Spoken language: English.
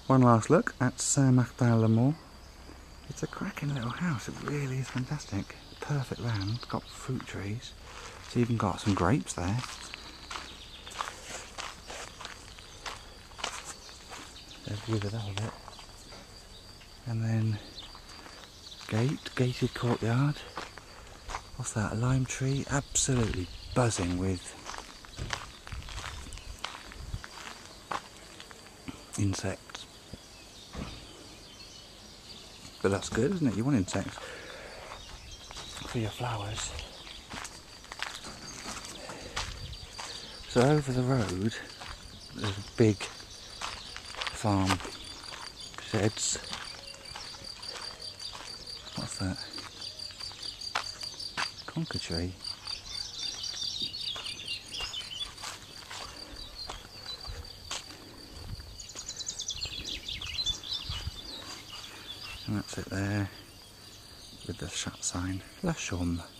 One last look at Saint-Martin-le-Mort. It's a cracking little house, it really is fantastic. Perfect land, got fruit trees. It's even got some grapes there. There's the view of that of it. And then gated courtyard. What's that, a lime tree? Absolutely buzzing with insects. But that's good, isn't it? You want insects for your flowers. So over the road there's a big farm sheds. What's that? Conker tree. And that's it there with the shut sign. La Chaume.